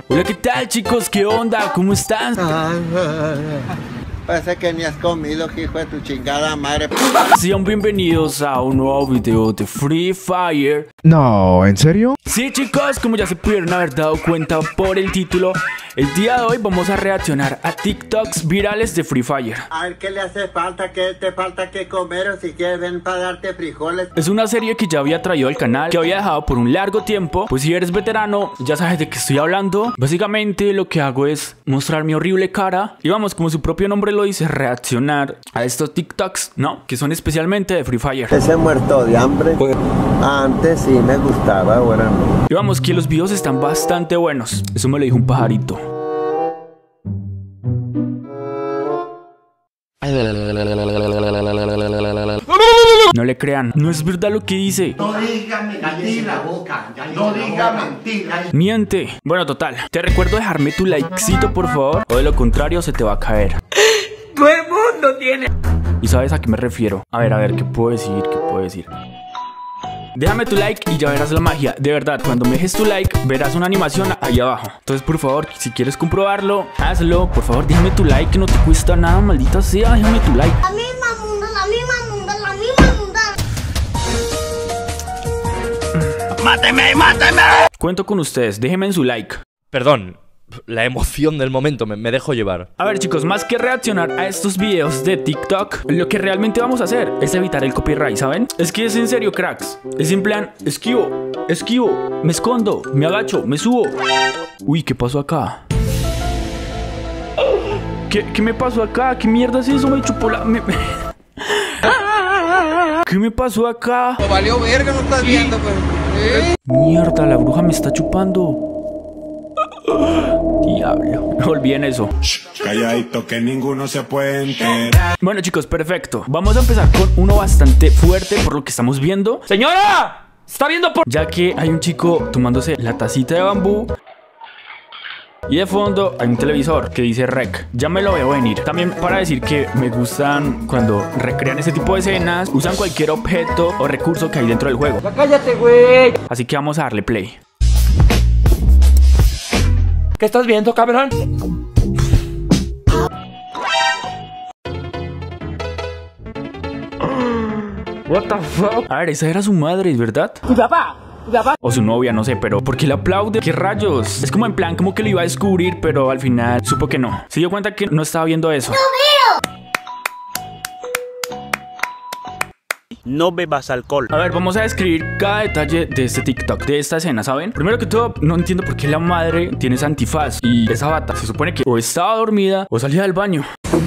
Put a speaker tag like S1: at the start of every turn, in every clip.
S1: Hola, ¿qué tal, chicos? ¿Qué onda? ¿Cómo están?
S2: Parece que ni has comido, hijo de tu chingada madre.
S1: Sean bienvenidos a un nuevo video de Free Fire.
S3: No, ¿en serio?
S1: Sí, chicos, como ya se pudieron haber dado cuenta por el título, el día de hoy vamos a reaccionar a TikToks virales de Free Fire.
S2: A ver qué le hace falta, qué te falta que comer, o si quieres ven para darte frijoles.
S1: Es una serie que ya había traído al canal, que había dejado por un largo tiempo. Pues si eres veterano, ya sabes de qué estoy hablando. Básicamente lo que hago es mostrar mi horrible cara y vamos, como su propio nombre lo dice, reaccionar a estos TikToks, ¿no? Que son especialmente de Free Fire.
S2: Ese muerto de hambre. Antes sí me gustaba, ahora no.
S1: Y vamos, que los videos están bastante buenos. Eso me lo dijo un pajarito. No le crean, no es verdad lo que dice.
S2: No diga mentira, boca. No diga mentira.
S1: Miente. Bueno, total, te recuerdo dejarme tu likecito, por favor, o de lo contrario se te va a caer.
S4: Todo el mundo tiene.
S1: ¿Y sabes a qué me refiero? A ver, ¿qué puedo decir? ¿Qué puedo decir? Déjame tu like y ya verás la magia. De verdad, cuando me dejes tu like, verás una animación ahí abajo. Entonces, por favor, si quieres comprobarlo, hazlo. Por favor, déjame tu like, que no te cuesta nada, maldita sea. Déjame tu like.
S5: La misma munda, la misma munda, la misma munda.
S4: ¡Máteme, máteme!
S1: Cuento con ustedes, déjenme en su like.
S6: Perdón, la emoción del momento me dejo llevar.
S1: A ver, chicos, más que reaccionar a estos videos de TikTok, lo que realmente vamos a hacer es evitar el copyright, ¿saben? Es que es en serio, cracks. Es en plan, esquivo, me escondo, me agacho, me subo. Uy, ¿qué pasó acá? ¿Qué me pasó acá? ¿Qué mierda es eso? Me chupó la... ¿Qué me pasó acá?
S4: No valió verga, no estás viendo, pues.
S1: Mierda, la bruja me está chupando. Diablo, no olviden eso.
S7: Calladito que ninguno se puede enterar.
S1: Bueno, chicos, perfecto. Vamos a empezar con uno bastante fuerte por lo que estamos viendo.
S4: ¡Señora! ¿Está viendo por...?
S1: Ya que hay un chico tomándose la tacita de bambú y de fondo hay un televisor que dice rec. Ya me lo veo venir. También para decir que me gustan cuando recrean ese tipo de escenas, usan cualquier objeto o recurso que hay dentro del juego.
S4: ¡Ya cállate, güey!
S1: Así que vamos a darle play.
S4: ¿Qué estás viendo, cabrón?
S1: What the fuck? A ver, esa era su madre, ¿verdad?
S4: ¡Mi papá! ¡Mi papá!
S1: O su novia, no sé, pero ¿por qué le aplaude? ¿Qué rayos? Es como en plan, como que lo iba a descubrir, pero al final supo que no. Se dio cuenta que no estaba viendo eso.
S8: No bebas alcohol.
S1: A ver, vamos a describir cada detalle de este TikTok, de esta escena, ¿saben? Primero que todo, no entiendo por qué la madre tiene esa antifaz y esa bata. Se supone que o estaba dormida o salía del baño.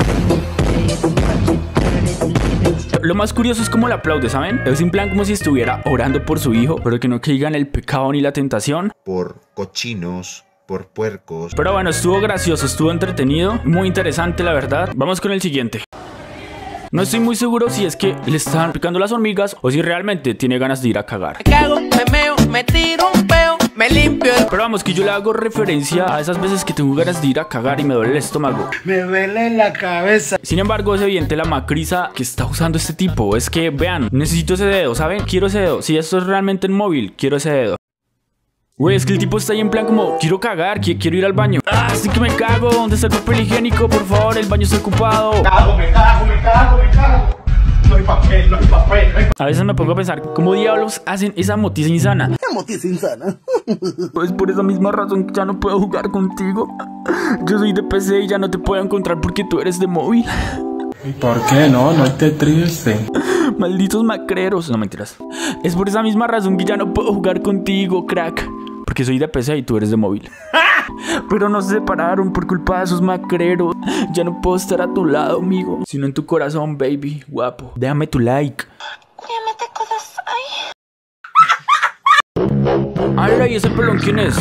S1: Lo más curioso es cómo le aplaude, ¿saben? Es en plan como si estuviera orando por su hijo, pero que no caiga en el pecado ni la tentación.
S9: Por cochinos, por puercos.
S1: Pero bueno, estuvo gracioso, estuvo entretenido, muy interesante la verdad. Vamos con el siguiente. No estoy muy seguro si es que le están picando las hormigas o si realmente tiene ganas de ir a cagar.
S4: Me cago, me meo, me tiro un peo, me limpio el...
S1: Pero vamos, que yo le hago referencia a esas veces que tengo ganas de ir a cagar y me duele el estómago.
S2: Me duele la cabeza.
S1: Sin embargo, es evidente la macriza que está usando este tipo. Es que, vean, necesito ese dedo, ¿saben? Quiero ese dedo. Si esto es realmente en móvil, quiero ese dedo. Güey, es que el tipo está ahí en plan como, quiero cagar, quiero ir al baño. ¡Ah, sí que me cago! ¿Dónde está el papel higiénico? Por favor, el baño está ocupado.
S7: Me cago. No hay papel.
S1: A veces me pongo a pensar, ¿cómo diablos hacen esa motiza insana?
S2: ¿Qué motiza insana?
S1: Pues por esa misma razón que ya no puedo jugar contigo. Yo soy de PC y ya no te puedo encontrar porque tú eres de móvil.
S7: ¿Y por qué no? No estés triste.
S1: Malditos macreros. No, mentiras. Es por esa misma razón que ya no puedo jugar contigo, crack. Porque soy de PC y tú eres de móvil. Pero nos separaron por culpa de esos macreros. Ya no puedo estar a tu lado, amigo, sino en tu corazón, baby, guapo. Déjame tu like. Ay, ¿y ese pelón quién es?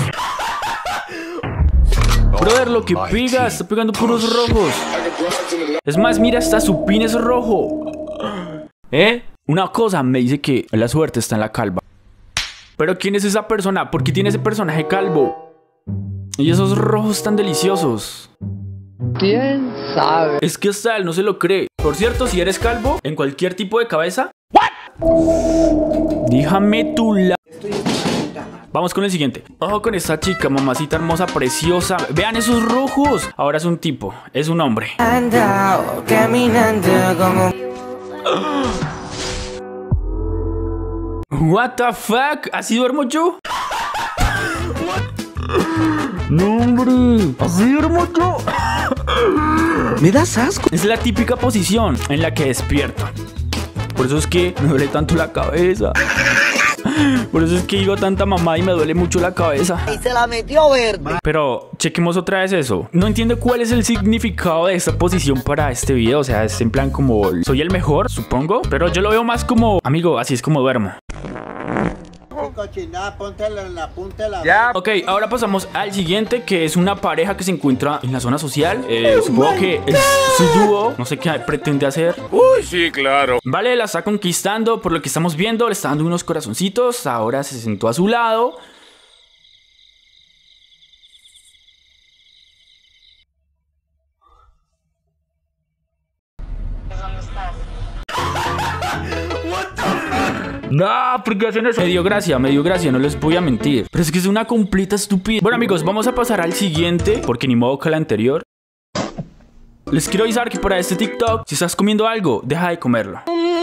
S1: Brother, lo que pega, está pegando puros rojos. Es más, mira, hasta su pin es rojo. Una cosa me dice que la suerte está en la calva. Pero ¿quién es esa persona? ¿Por qué tiene ese personaje calvo? Y esos rojos tan deliciosos.
S4: ¿Quién sabe?
S1: Es que hasta él no se lo cree. Por cierto, si eres calvo, en cualquier tipo de cabeza, déjame tu like. Vamos con el siguiente. Ojo con esta chica, mamacita hermosa, preciosa. Vean esos rojos. Ahora es un tipo, es un hombre.
S4: Andao, caminando como...
S1: What the fuck? ¿Así duermo yo? No, hombre, así duermo yo.
S3: Me das asco.
S1: Es la típica posición en la que despierto. Por eso es que me duele tanto la cabeza. Por eso es que digo tanta mamá y me duele mucho la cabeza.
S3: Y se la metió verde.
S1: Pero chequemos otra vez eso. No entiendo cuál es el significado de esta posición para este video. O sea, es en plan como soy el mejor, supongo. Pero yo lo veo más como, amigo, así es como duermo.
S2: Cochinada, póntela en la punta de la...
S7: Ya.
S1: Ok, ahora pasamos al siguiente, que es una pareja que se encuentra en la zona social. Supongo que es su dúo. No sé qué pretende hacer.
S7: Uy, sí, claro.
S1: Vale, la está conquistando por lo que estamos viendo. Le está dando unos corazoncitos. Ahora se sentó a su lado. No, ¿por qué hacen eso? Me dio gracia, no les voy a mentir. Pero es que es una completa estupidez. Bueno, amigos, vamos a pasar al siguiente, porque ni modo que el anterior. Les quiero avisar que para este TikTok, si estás comiendo algo, deja de comerlo.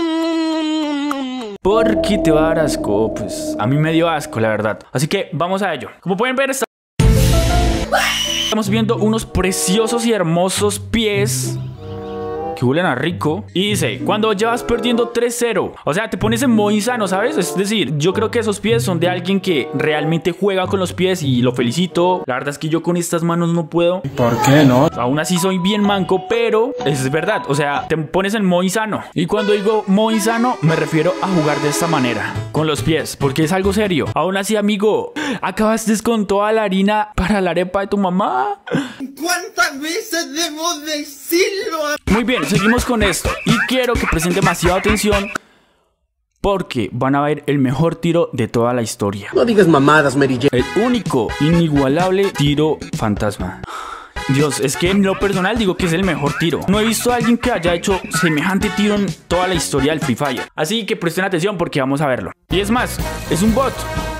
S1: Porque te va a dar asco. Pues a mí me dio asco, la verdad. Así que vamos a ello. Como pueden ver, estamos viendo unos preciosos y hermosos pies que huelen a rico. Y dice, cuando llevas perdiendo 3-0, o sea, te pones en modo insano, ¿sabes? Es decir, yo creo que esos pies son de alguien que realmente juega con los pies y lo felicito. La verdad es que yo con estas manos no puedo.
S7: ¿Por qué no?
S1: Aún así soy bien manco, pero es verdad, o sea, te pones en modo insano. Y cuando digo modo insano, me refiero a jugar de esta manera, con los pies, porque es algo serio. Aún así, amigo, acabaste con toda la harina para la arepa de tu mamá.
S3: ¿Cuántas veces debo decirlo?
S1: Muy bien, seguimos con esto. Y quiero que presten demasiada atención, porque van a ver el mejor tiro de toda la historia.
S3: No digas mamadas, Mary Jane.
S1: El único, inigualable tiro fantasma. Dios, es que en lo personal digo que es el mejor tiro. No he visto a alguien que haya hecho semejante tiro en toda la historia del Free Fire. Así que presten atención porque vamos a verlo. Y es más, es un bot.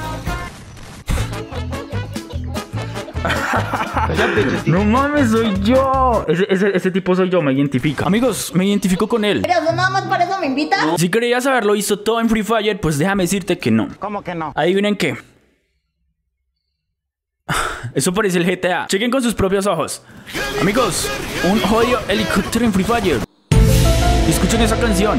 S1: No mames, soy yo. Ese tipo soy yo, me identifica. Amigos, me identifico con él.
S5: Pero nada más para eso me invitas.
S1: Si querías haberlo visto todo en Free Fire, pues déjame decirte que no.
S2: ¿Cómo que no?
S1: Adivinen qué. Eso parece el GTA. Chequen con sus propios ojos. Amigos, un jodido helicóptero en Free Fire. Escuchen esa canción.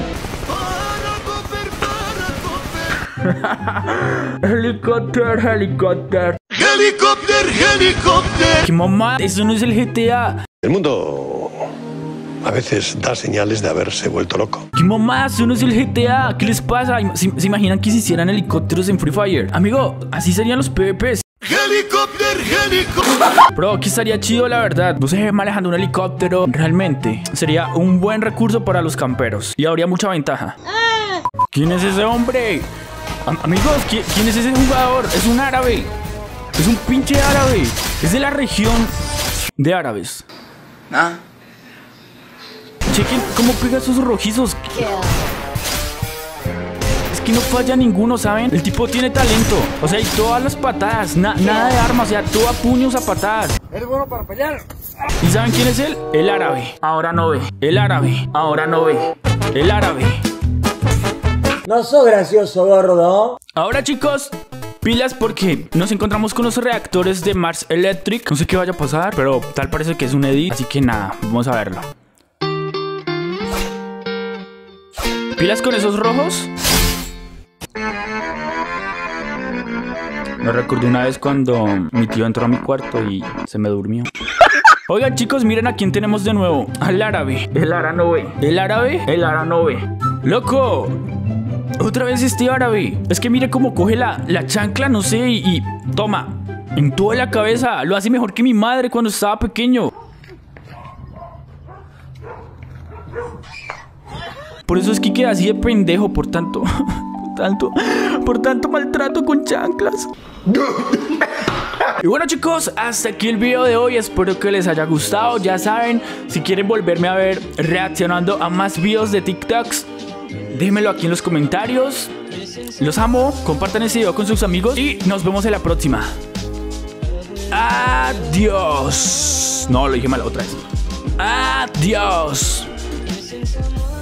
S1: Helicóptero, helicóptero.
S3: Helicóptero, helicóptero.
S1: ¿Qué mamá? Eso no es el GTA.
S8: El mundo a veces da señales de haberse vuelto loco.
S1: ¿Qué mamá? Eso no es el GTA. ¿Qué les pasa? ¿Se imaginan que se hicieran helicópteros en Free Fire? Amigo, así serían los PvPs.
S3: Helicóptero, helicóptero.
S1: Bro, aquí estaría chido, la verdad. No sé, manejando un helicóptero. Realmente sería un buen recurso para los camperos y habría mucha ventaja. ¿Quién es ese hombre? Amigos, ¿quién es ese jugador? Es un árabe. Es un pinche árabe. Es de la región de árabes. Chequen cómo pega esos rojizos. Es que no falla ninguno, ¿saben? El tipo tiene talento. O sea, y todas las patadas. Nada de armas, o sea, todo a puños, a patadas.
S7: Eres bueno para pelear.
S1: ¿Y saben quién es él? El árabe. Ahora no ve. El árabe. Ahora no ve. El árabe.
S3: No sos gracioso, gordo.
S1: Ahora, chicos, pilas porque nos encontramos con los reactores de Mars Electric. No sé qué vaya a pasar, pero tal parece que es un edit. Así que nada, vamos a verlo. ¿Pilas con esos rojos? Me recordé una vez cuando mi tío entró a mi cuarto y se me durmió. Oigan, chicos, miren a quién tenemos de nuevo. Al árabe. El árabe. El árabe. El árabe. ¡Loco! Otra vez este árabe. Es que mire cómo coge la chancla, no sé, y toma. En toda la cabeza. Lo hace mejor que mi madre cuando estaba pequeño. Por eso es que queda así de pendejo por tanto maltrato con chanclas. Y bueno, chicos, hasta aquí el video de hoy. Espero que les haya gustado. Ya saben, si quieren volverme a ver reaccionando a más videos de TikToks, déjenmelo aquí en los comentarios. Los amo, compartan este video con sus amigos y nos vemos en la próxima. Adiós. No, lo dije mal otra vez. Adiós.